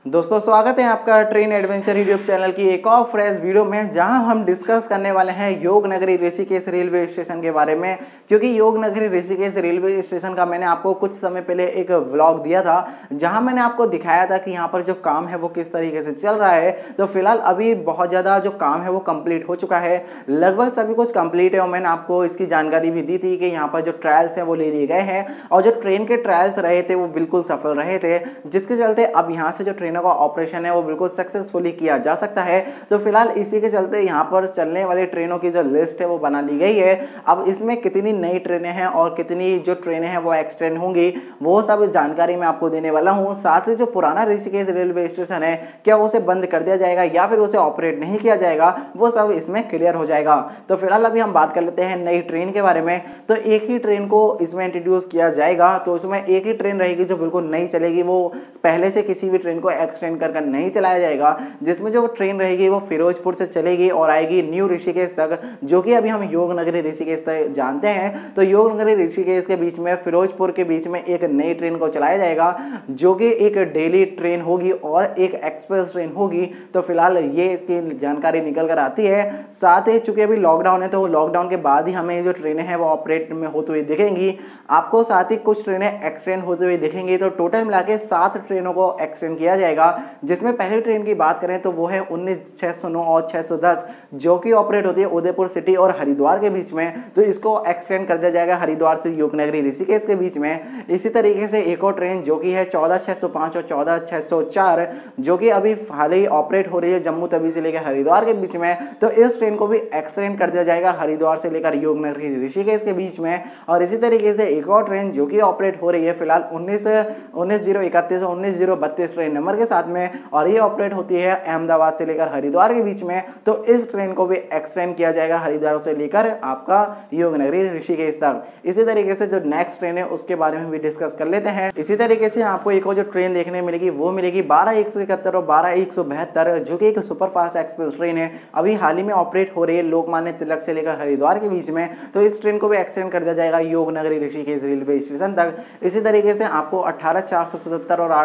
दोस्तों स्वागत है आपका ट्रेन एडवेंचर यूट्यूब चैनल की एक और फ्रेश वीडियो में, जहां हम डिस्कस करने वाले हैं योग नगरी ऋषिकेश रेलवे स्टेशन के बारे में। क्योंकि योग नगरी ऋषिकेश रेलवे स्टेशन का मैंने आपको कुछ समय पहले एक व्लॉग दिया था, जहां मैंने आपको दिखाया था कि यहां पर जो काम है वो किस तरीके से चल रहा है। तो फिलहाल अभी बहुत ज़्यादा जो काम है वो कंप्लीट हो चुका है, लगभग सभी कुछ कंप्लीट है। और मैंने आपको इसकी जानकारी भी दी थी कि यहाँ पर जो ट्रायल्स हैं वो ले लिए गए हैं, और जो ट्रेन के ट्रायल्स रहे थे वो बिल्कुल सफल रहे थे, जिसके चलते अब यहाँ से जो ट्रेन का ऑपरेशन है वो बिल्कुल सक्सेसफुली किया जा सकता है। तो फिलहाल इसी के चलते यहाँ पर चलने वाली ट्रेनों की जो लिस्ट है वो बना ली गई है। अब इसमें कितनी नई ट्रेनें हैं और कितनी जो ट्रेनें हैं वो एक्सटेंड होंगी, वो सब जानकारी मैं आपको देने वाला हूँ। साथ ही जो पुराना ऋषिकेश रेलवे स्टेशन है, क्या उसे बंद कर दिया जाएगा या फिर उसे ऑपरेट नहीं किया जाएगा, वो सब इसमें क्लियर हो जाएगा। तो फिलहाल अभी हम बात कर लेते हैं नई ट्रेन के बारे में। तो एक ही ट्रेन को इसमें इंट्रोड्यूस किया जाएगा, तो उसमें एक ही ट्रेन रहेगी जो बिल्कुल नई चलेगी, वो पहले से किसी भी ट्रेन को एक्सटेंड कर नहीं चलाया जाएगा। जिसमें जो ट्रेन रहेगी वो फिरोजपुर से चलेगी और आएगी न्यू ऋषिकेश तक, जो कि अभी हम योग नगरी ऋषिकेश तक जानते हैं। तो योग नगरी ऋषिकेश के बीच में फिरोजपुर के बीच में एक नई ट्रेन को चलाया जाएगा, जो कि एक डेली ट्रेन होगी और एक एक्सप्रेस ट्रेन होगी। तो फिलहाल ये इसकी जानकारी निकल कर आती है। साथ ही चूंकि अभी लॉकडाउन है, तो लॉकडाउन के बाद ही हमें जो ट्रेनें हैं वो ऑपरेट में होती हुई दिखेंगी आपको। साथ ही कुछ ट्रेनें एक्सटेंड होती हुई दिखेंगी। तो टोटल मिला के 7 ट्रेनों को एक्सटेंड किया जाएगा, जिसमें पहली ट्रेन की बात करें तो वो है 19 609 और 610, जो कि ऑपरेट होती है उदयपुर सिटी और हरिद्वार के बीच में। तो इसको एक्सटेंड कर दिया जाएगा हरिद्वार से योग नगरी ऋषिकेश के बीच में। इसी तरीके से एक और ट्रेन जो कि है 14 605 और 14 604, जो कि अभी हाल ही ऑपरेट हो रही है जम्मू तवी से लेकर हरिद्वार के बीच में। तो इस ट्रेन को भी एक्सटेंड कर दिया जाएगा हरिद्वार से लेकर योग नगरी ऋषिकेश के बीच में। और इसी तरीके से एक और ट्रेन जो कि ऑपरेट हो रही है फिलहाल 19031 और 19032 ट्रेन नंबर के साथ में, और ये ऑपरेट होती है अहमदाबाद से लेकर हरिद्वार के बीच में। तो इस ट्रेन को भी एक्सटेंड किया जाएगा हरिद्वार से लेकर आपका योग नगरी ऋषिकेश तक। इसी तरीके से जो नेक्स्ट ट्रेन है उसके बारे में भी डिस्कस कर लेते हैं। इसी तरीके से आपको एक और जो ट्रेन देखने मिलेगी वो मिलेगी 12171 और 12172, जो कि एक सुपरफास्ट एक्सप्रेस ट्रेन है, अभी हाल ही में ऑपरेट हो रही है लोकमान्य तिलक से लेकर हरिद्वार के बीच में। तो इस ट्रेन को भी एक्सटेंड कर दिया जाएगा योग नगरी ऋषिकेश रेलवे स्टेशन तक। इसी तरीके से आपको 18477 और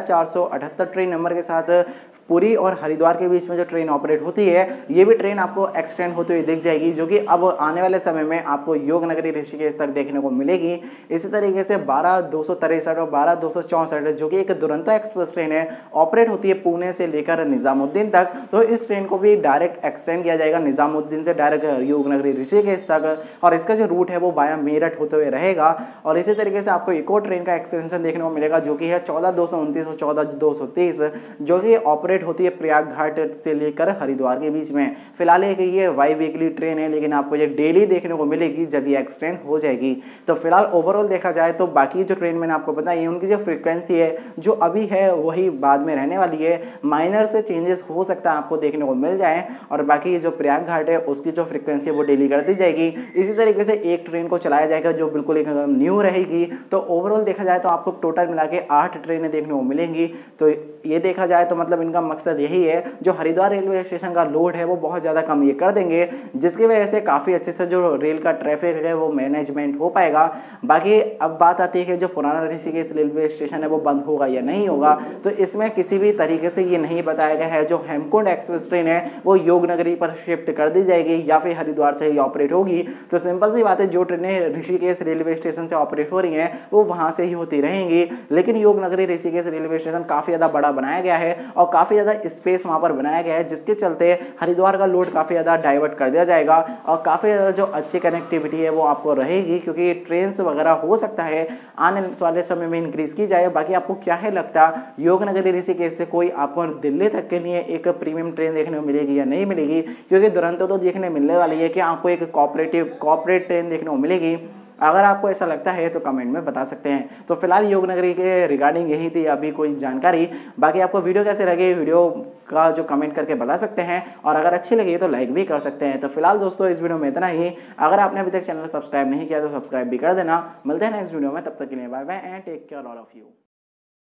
18478 ट्रेन नंबर के साथ पुरी और हरिद्वार के बीच में जो ट्रेन ऑपरेट होती है, ये भी ट्रेन आपको एक्सटेंड होती हुई दिख जाएगी, जो कि अब आने वाले समय में आपको योग नगरी ऋषिकेश तक देखने को मिलेगी। इसी तरीके से 12263 और 12264, जो कि एक दुरंतो एक्सप्रेस ट्रेन है, ऑपरेट होती है पुणे से लेकर निजामुद्दीन तक। तो इस ट्रेन को भी डायरेक्ट एक्सटेंड किया जाएगा निजामुद्दीन से डायरेक्ट योग नगरी ऋषिकेश तक, और इसका जो रूट है वो बाया मेरठ होते हुए रहेगा। और इसी तरीके से आपको एक और ट्रेन का एक्सटेंशन देखने को मिलेगा, जो कि है 14229 और 14230, जो कि ऑपरेट होती है प्रयाग घाट से लेकर हरिद्वार के बीच में। फिलहाल एक ये वाई वीकली ट्रेन है, लेकिन आपको ये डेली देखने को मिलेगी जब ये एक्सटेंड हो जाएगी। तो फिलहाल ओवरऑल देखा जाए तो बाकी जो ट्रेन मैंने आपको बताई उनकी जो फ्रीक्वेंसी है जो अभी है वही बाद में रहने वाली है, माइनर से चेंजेस हो सकता है आपको देखने को मिल जाए। और बाकी जो प्रयाग घाट है उसकी जो फ्रीक्वेंसी है वो डेली कर दी जाएगी। इसी तरीके से एक ट्रेन को चलाया जाएगा जो बिल्कुल एक न्यू रहेगी। तो ओवरऑल देखा जाए तो आपको टोटल मिला के 8 ट्रेनें देखने को मिलेंगी। तो ये देखा जाए तो मतलब इनका मकसद यही है, जो हरिद्वार रेलवे स्टेशन का लोड है वो बहुत ज़्यादा कम ये कर देंगे, जिसकी वजह से काफ़ी अच्छे से जो रेल का ट्रैफिक है वो मैनेजमेंट हो पाएगा। बाकी अब बात आती है कि जो पुराना ऋषिकेश रेलवे स्टेशन है वो बंद होगा या नहीं होगा। तो इसमें किसी भी तरीके से ये नहीं बताया गया है जो हेमकुंड एक्सप्रेस ट्रेन है वो योग नगरी पर शिफ्ट कर दी जाएगी या फिर हरिद्वार से ही ऑपरेट होगी। तो सिंपल सी बात है, जो ट्रेनें ऋषिकेश रेलवे स्टेशन से ऑपरेट हो रही हैं वो वहाँ से ही होती रहेंगी। लेकिन योग नगरी ऋषिकेश रेलवे स्टेशन काफ़ी ज़्यादा बड़ा बनाया गया है और काफ़ी ज़्यादा स्पेस वहाँ पर बनाया गया है, जिसके चलते हरिद्वार का लोड काफ़ी ज़्यादा डाइवर्ट कर दिया जाएगा और काफ़ी ज़्यादा जो अच्छी कनेक्टिविटी है वो आपको रहेगी, क्योंकि ट्रेन वगैरह हो सकता है आने वाले समय में इंक्रीज की जाए। बाकी आपको क्या है लगता है, योग नगरी ऋषिकेश से कोई आपको दिल्ली तक के लिए एक प्रीमियम ट्रेन देखने को मिलेगी या नहीं मिलेगी? क्योंकि दुरंतो तो देखने मिलने वाली है कि आपको एक कॉर्पोरेट ट्रेन देखने को मिलेगी। अगर आपको ऐसा लगता है तो कमेंट में बता सकते हैं। तो फिलहाल योग नगरी के रिगार्डिंग यही थी अभी कोई जानकारी। बाकी आपको वीडियो कैसे लगे, वीडियो का जो कमेंट करके बता सकते हैं, और अगर अच्छी लगी तो लाइक भी कर सकते हैं। तो फिलहाल दोस्तों इस वीडियो में इतना ही। अगर आपने अभी तक चैनल सब्सक्राइब नहीं किया तो सब्सक्राइब भी कर देना। मिलते हैं नेक्स्ट वीडियो में, तब तक के लिए bye bye and take care all of you.